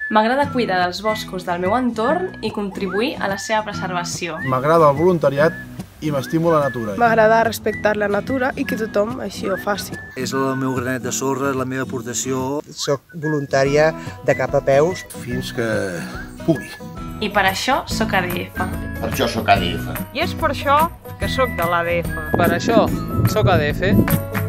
M'agrada cuidar dels boscos del meu entorn i contribuir a la seva preservació. M'agrada el voluntariat i m'estimo la natura. M'agrada respectar la natura i que tothom així ho faci. És el meu granet de sorra, la meva aportació. Soc voluntària de cap a peus. Fins que pugui. I per això sóc ADF. Per això sóc ADF. I és per això que sóc de l'ADF. Per això sóc ADF.